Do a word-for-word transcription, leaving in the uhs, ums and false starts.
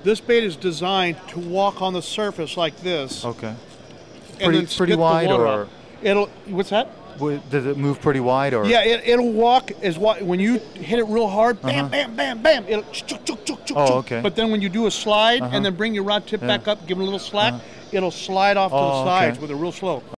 This bait is designed to walk on the surface like this. Okay. And Pretty, then pretty spit wide, the water or out. It'll. What's that? does it move pretty wide, or? Yeah, it, it'll walk as wide. When you hit it real hard, bam, Uh-huh. bam, bam, bam. It'll. Chuk, chuk, chuk, chuk, Oh, chuk. okay. But then when you do a slide Uh-huh. and then bring your rod tip Yeah. back up, give it a little slack, Uh-huh. it'll slide off to Oh, the sides okay. with it real slow.